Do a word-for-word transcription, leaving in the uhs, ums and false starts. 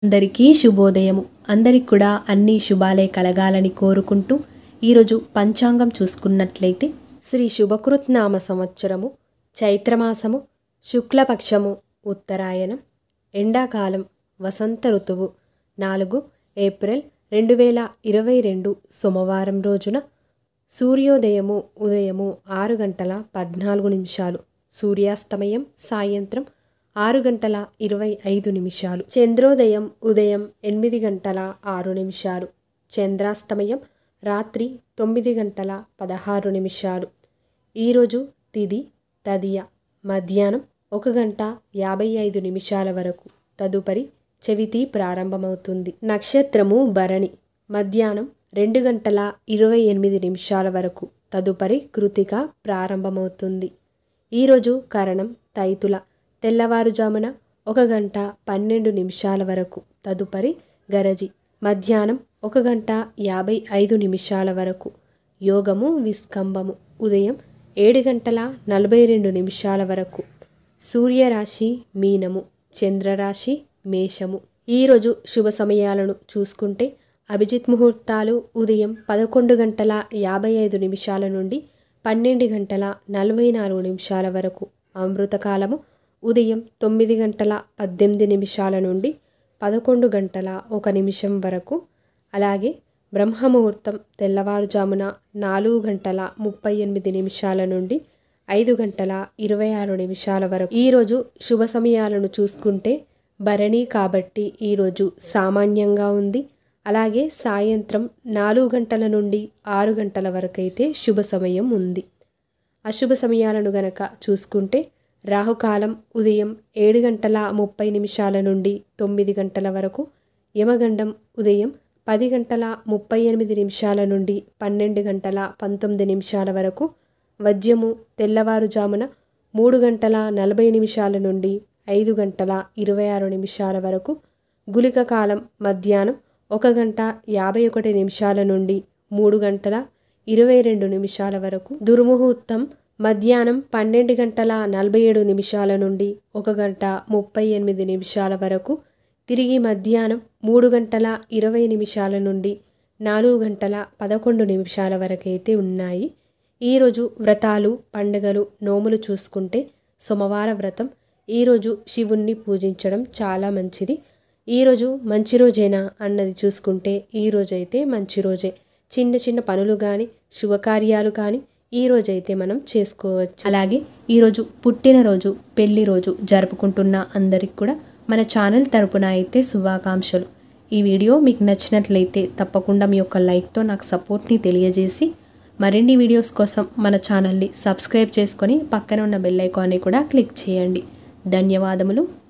అందరికీ శుభోదయము. అందరికి కూడా అన్ని శుభాలే కలగాలని కోరుకుంటూ ఈరోజు పంచాంగం చూసుకున్నట్లయితే శ్రీ శుభకృత్నామ సంవత్సరము చైత్రమాసము శుక్లపక్షము ఉత్తరాయణం ఎండాకాలం వసంత ఋతువు నాలుగు ఏప్రిల్ రెండు వేల ఇరవై రెండు సోమవారం రోజున సూర్యోదయము ఉదయము ఆరు గంటల పద్నాలుగు నిమిషాలు, సూర్యాస్తమయం సాయంత్రం ఆరు గంటల ఇరవై ఐదు నిమిషాలు, చంద్రోదయం ఉదయం ఎనిమిది గంటల ఆరు నిమిషాలు, చంద్రాస్తమయం రాత్రి తొమ్మిది గంటల పదహారు నిమిషాలు. ఈరోజు తిది తదియ మధ్యాహ్నం ఒక గంట యాభై ఐదు నిమిషాల వరకు, తదుపరి చవితి ప్రారంభమవుతుంది. నక్షత్రము భరణి మధ్యాహ్నం రెండు గంటల ఇరవై ఎనిమిది నిమిషాల వరకు, తదుపరి కృతిక ప్రారంభమవుతుంది. ఈరోజు కరణం తైతుల తెల్లవారుజామున ఒక గంట పన్నెండు నిమిషాల వరకు, తదుపరి గరజి మధ్యాహ్నం ఒక గంట యాభై ఐదు నిమిషాల వరకు. యోగము విస్కంభము ఉదయం ఏడు గంటల నలభై రెండు నిమిషాల వరకు. సూర్యరాశి మీనము, చంద్రరాశి మేషము. ఈరోజు శుభ సమయాలను చూసుకుంటే అభిజిత్ ముహూర్తాలు ఉదయం పదకొండు గంటల యాభై ఐదు నిమిషాల నుండి పన్నెండు గంటల నలభై నాలుగు నిమిషాల వరకు. అమృతకాలము ఉదయం తొమ్మిది గంటల పద్దెనిమిది నిమిషాల నుండి పదకొండు గంటల ఒక నిమిషం వరకు. అలాగే బ్రహ్మముహూర్తం తెల్లవారుజామున నాలుగు గంటల ముప్పై ఎనిమిది నిమిషాల నుండి ఐదు గంటల ఇరవై ఆరు నిమిషాల వరకు. ఈరోజు శుభ సమయాలను చూసుకుంటే భరణి కాబట్టి ఈరోజు సామాన్యంగా ఉంది. అలాగే సాయంత్రం నాలుగు గంటల నుండి ఆరు గంటల వరకు అయితే శుభ సమయం ఉంది. అశుభ సమయాలను గనక చూసుకుంటే రాహుకాలం ఉదయం ఏడు గంటల ముప్పై నిమిషాల నుండి తొమ్మిది గంటల వరకు, యమగండం ఉదయం పది గంటల ముప్పై ఎనిమిది నిమిషాల నుండి పన్నెండు గంటల పంతొమ్మిది నిమిషాల వరకు, వజ్యము తెల్లవారుజామున మూడు గంటల నలభై నిమిషాల నుండి ఐదు గంటల ఇరవై ఆరు నిమిషాల వరకు, గుళిక కాలం మధ్యాహ్నం ఒక గంట యాభై ఒకటి నిమిషాల నుండి మూడు గంటల ఇరవై రెండు నిమిషాల వరకు. దుర్ముహూర్తం మధ్యాహ్నం పన్నెండు గంటల నలభై ఏడు నిమిషాల నుండి ఒక గంట ముప్పై ఎనిమిది నిమిషాల వరకు, తిరిగి మధ్యాహ్నం మూడు గంటల ఇరవై నిమిషాల నుండి నాలుగు గంటల పదకొండు నిమిషాల వరకు అయితే ఉన్నాయి. ఈరోజు వ్రతాలు పండుగలు నోములు చూసుకుంటే సోమవార వ్రతం, ఈరోజు శివుణ్ణి పూజించడం చాలా మంచిది. ఈరోజు మంచి రోజేనా అన్నది చూసుకుంటే ఈరోజైతే మంచి రోజే. చిన్న చిన్న పనులు కానీ శుభకార్యాలు కానీ ఈ రోజైతే మనం చేసుకోవచ్చు. అలాగే ఈరోజు పుట్టినరోజు పెళ్లి రోజు జరుపుకుంటున్న అందరికి కూడా మన ఛానల్ తరపున అయితే శుభాకాంక్షలు. ఈ వీడియో మీకు నచ్చినట్లయితే తప్పకుండా మీ యొక్క లైక్తో నాకు సపోర్ట్ని తెలియజేసి మరిన్ని వీడియోస్ కోసం మన ఛానల్ని సబ్స్క్రైబ్ చేసుకొని పక్కన ఉన్న బెల్ ఐకాన్ని కూడా క్లిక్ చేయండి. ధన్యవాదములు.